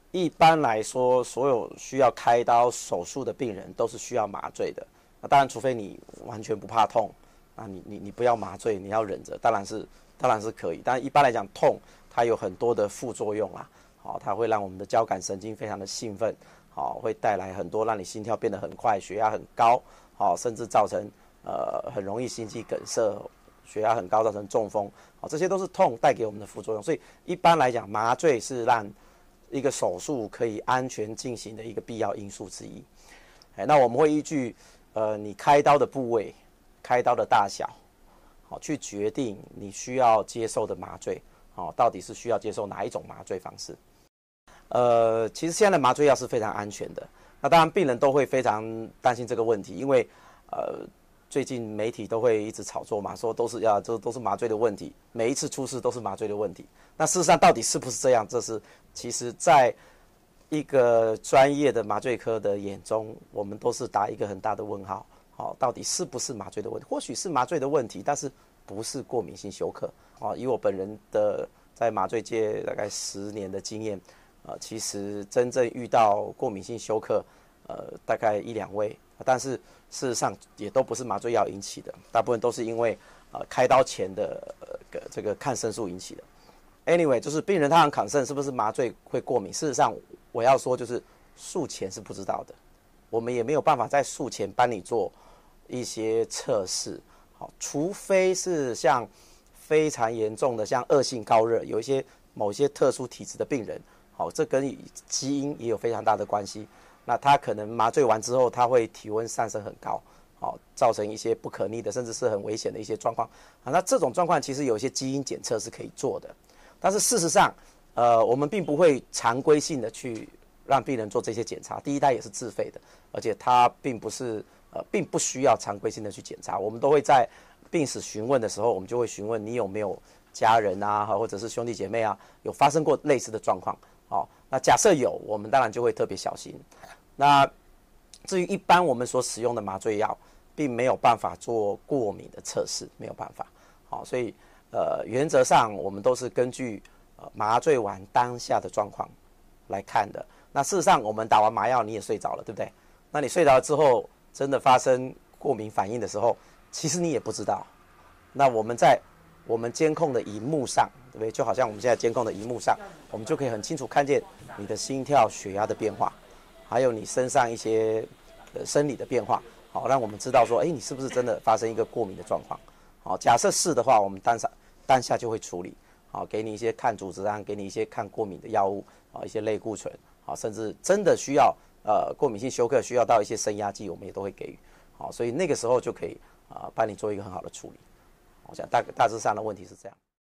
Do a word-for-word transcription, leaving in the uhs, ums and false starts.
一般来说，所有需要开刀手术的病人都是需要麻醉的。那当然，除非你完全不怕痛，那你你你不要麻醉，你要忍着，当然是当然是可以。但一般来讲，痛它有很多的副作用啊，好、哦，它会让我们的交感神经非常的兴奋，好、哦，会带来很多让你心跳变得很快，血压很高，好、哦，甚至造成呃很容易心肌梗塞，血压很高造成中风，好、哦，这些都是痛带给我们的副作用。所以一般来讲，麻醉是让一个手术可以安全进行的一个必要因素之一。哎，那我们会依据呃你开刀的部位、开刀的大小，好、去决定你需要接受的麻醉，好、到底是需要接受哪一种麻醉方式。呃，其实现在的麻醉药是非常安全的。那当然，病人都会非常担心这个问题，因为呃最近媒体都会一直炒作嘛，说都是要这都是麻醉的问题，每一次出事都是麻醉的问题。那事实上到底是不是这样？这是其实在一个专业的麻醉科的眼中，我们都是打一个很大的问号。好、哦，到底是不是麻醉的问题？或许是麻醉的问题，但是不是过敏性休克。哦，以我本人的在麻醉界大概十年的经验。呃，其实真正遇到过敏性休克，呃，大概一两位，但是事实上也都不是麻醉药引起的，大部分都是因为呃开刀前的呃这个抗生素引起的。Anyway， 就是病人他很 concern 是不是麻醉会过敏？事实上，我要说就是术前是不知道的，我们也没有办法在术前帮你做一些测试，好，除非是像非常严重的，像恶性高热，有一些某些特殊体质的病人。好，这跟基因也有非常大的关系。那他可能麻醉完之后，他会体温上升很高，好，造成一些不可逆的，甚至是很危险的一些状况。啊，那这种状况其实有一些基因检测是可以做的，但是事实上，呃，我们并不会常规性的去让病人做这些检查。第一，它也是自费的，而且它并不是呃，并不需要常规性的去检查。我们都会在病史询问的时候，我们就会询问你有没有家人啊，或者是兄弟姐妹啊，有发生过类似的状况。好、哦，那假设有，我们当然就会特别小心。那至于一般我们所使用的麻醉药，并没有办法做过敏的测试，没有办法。好、哦，所以呃，原则上我们都是根据呃麻醉完当下的状况来看的。那事实上，我们打完麻药你也睡着了，对不对？那你睡着之后，真的发生过敏反应的时候，其实你也不知道。那我们在我们监控的荧幕上，对不对？就好像我们现在监控的荧幕上，我们就可以很清楚看见你的心跳、血压的变化，还有你身上一些呃生理的变化，好，让我们知道说，哎，你是不是真的发生一个过敏的状况？好，假设是的话，我们当下当下就会处理，好，给你一些抗组织胺，给你一些抗过敏的药物，啊，一些类固醇，好，甚至真的需要呃过敏性休克需要到一些升压剂，我们也都会给予，好，所以那个时候就可以啊、呃、帮你做一个很好的处理。我想大大致上的问题是这样。